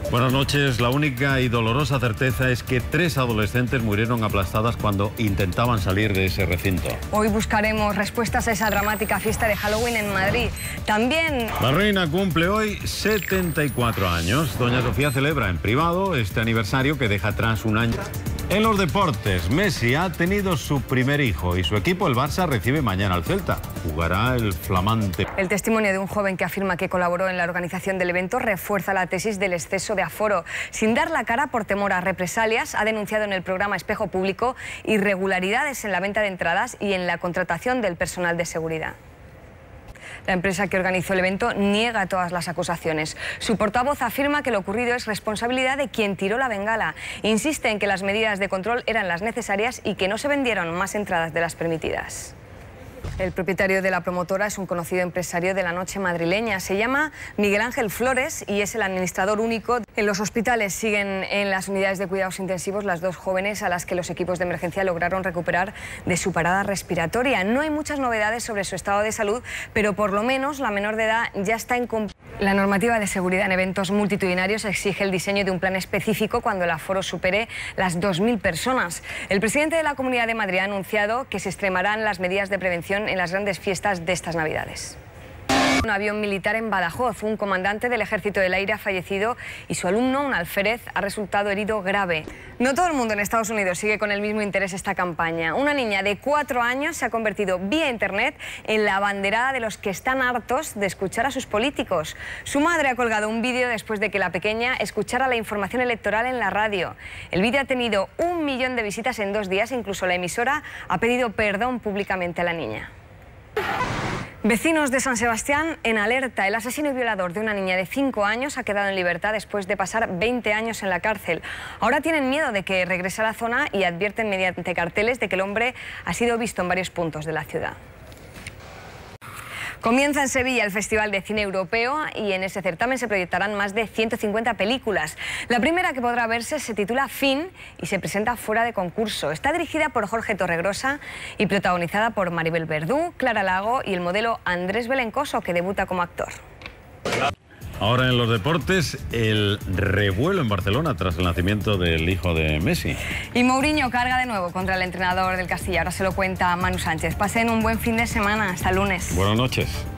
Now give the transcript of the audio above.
Buenas noches. La única y dolorosa certeza es que 3 adolescentes murieron aplastadas cuando intentaban salir de ese recinto. Hoy buscaremos respuestas a esa dramática fiesta de Halloween en Madrid. También... La reina cumple hoy 74 años. Doña Sofía celebra en privado este aniversario que deja atrás un año. En los deportes, Messi ha tenido su primer hijo y su equipo, el Barça, recibe mañana al Celta. Jugará el flamante. El testimonio de un joven que afirma que colaboró en la organización del evento refuerza la tesis del exceso de aforo. Sin dar la cara por temor a represalias, ha denunciado en el programa Espejo Público irregularidades en la venta de entradas y en la contratación del personal de seguridad. La empresa que organizó el evento niega todas las acusaciones. Su portavoz afirma que lo ocurrido es responsabilidad de quien tiró la bengala. Insiste en que las medidas de control eran las necesarias y que no se vendieron más entradas de las permitidas. El propietario de la promotora es un conocido empresario de la noche madrileña. Se llama Miguel Ángel Flores y es el administrador único. En los hospitales siguen en las unidades de cuidados intensivos las 2 jóvenes a las que los equipos de emergencia lograron recuperar de su parada respiratoria. No hay muchas novedades sobre su estado de salud, pero por lo menos la menor de edad ya está en... La normativa de seguridad en eventos multitudinarios exige el diseño de un plan específico cuando el aforo supere las 2.000 personas. El presidente de la Comunidad de Madrid ha anunciado que se extremarán las medidas de prevención en las grandes fiestas de estas Navidades. Un avión militar en Badajoz, un comandante del Ejército del Aire ha fallecido y su alumno, un alférez, ha resultado herido grave. No todo el mundo en Estados Unidos sigue con el mismo interés esta campaña. Una niña de 4 años se ha convertido vía internet en la abanderada de los que están hartos de escuchar a sus políticos. Su madre ha colgado un vídeo después de que la pequeña escuchara la información electoral en la radio. El vídeo ha tenido 1 millón de visitas en 2 días, incluso la emisora ha pedido perdón públicamente a la niña. Vecinos de San Sebastián en alerta. El asesino y violador de una niña de 5 años ha quedado en libertad después de pasar 20 años en la cárcel. Ahora tienen miedo de que regrese a la zona y advierten mediante carteles de que el hombre ha sido visto en varios puntos de la ciudad. Comienza en Sevilla el Festival de Cine Europeo y en ese certamen se proyectarán más de 150 películas. La primera que podrá verse se titula Fin y se presenta fuera de concurso. Está dirigida por Jorge Torregrosa y protagonizada por Maribel Verdú, Clara Lago y el modelo Andrés Belencoso, que debuta como actor. Ahora en los deportes, el revuelo en Barcelona tras el nacimiento del hijo de Messi. Y Mourinho carga de nuevo contra el entrenador del Castilla. Ahora se lo cuenta Manu Sánchez. Pasen un buen fin de semana. Hasta lunes. Buenas noches.